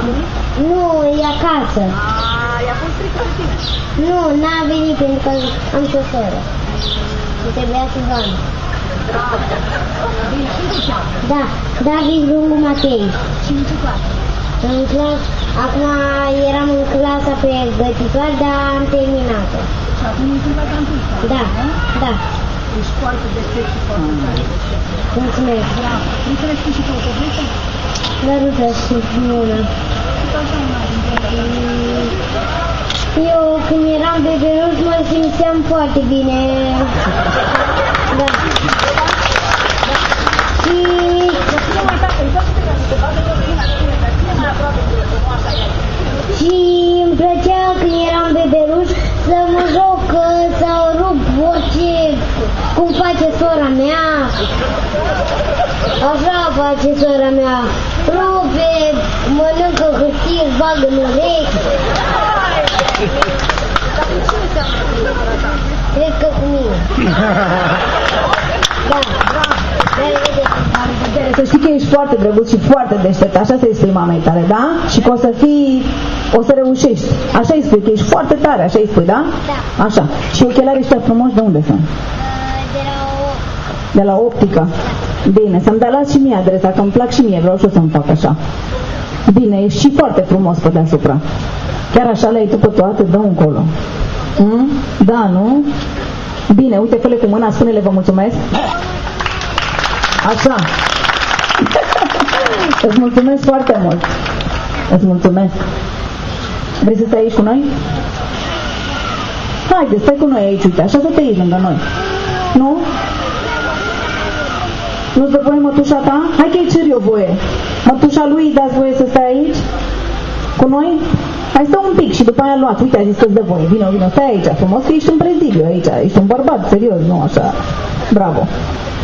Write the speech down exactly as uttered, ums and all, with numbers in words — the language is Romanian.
Nu, e acasă. Aaa, i-a fost frică în tine. Nu, n-a venit pentru că am și o soră. Și trebuia să doamnă. Bine, cum te cheamă? Da, David Lungu Matei. Și în ce clasă? În clas, acum eram în clasa pe gătitoare, dar am terminat-o. Și acum e în clasa întâi? Da, da. Ești foarte deștept și foarte tare. Mulțumesc. Bravo. Nu crezi tu și pe o poveste? Dar nu trebuie să bună. Cât așa una dintre Eu când eram bebeluș mă simțeam foarte bine. Da. Și... Și îmi plăcea când eram bebeluș să mă joc sau rup orice, cum face sora mea. Așa face sora mea. Rupe, mănâncă hârtie, își bagă în urechi. Dar cu cine seamănă cu sora ta? Cred că cu mine. Da, bravo. La revedere. Să știi că ești foarte drăguț și foarte deștept, așa să-i spui mamei tale, da? Și că o să fii, o să reușești. Așa îi spui, că ești foarte tare, așa îi spui, da? Da. Așa. Și ochelarii ăștia frumoși de unde sunt? De la o... De la optică. Bine, să-mi dai las și mie adresa, că îmi plac și mie, vreau și eu să-mi fac așa. Bine, ești și foarte frumos pe deasupra. Chiar așa le-ai tu pe toate, dă încolo. Mm? Da, nu? Bine, uite, fă-le cu mâna, spune-le vă mulțumesc. Așa. Îți mulțumesc foarte mult. Îți mulțumesc. Vrei să stai aici cu noi? Haide, stai cu noi aici, uite, așa să te iei lângă noi. Nu? Nu-ți dă voie mătușa ta? Hai că îi cer eu voie. Mătușa lui îi dați voie să stai aici? Cu noi? Hai stai un pic și după aia luați. Uite, a zis că-ți dă voie. Vino, vino, stai aici frumos, că ești un prezidiu aici. Ești un bărbat, serios, nu așa. Bravo.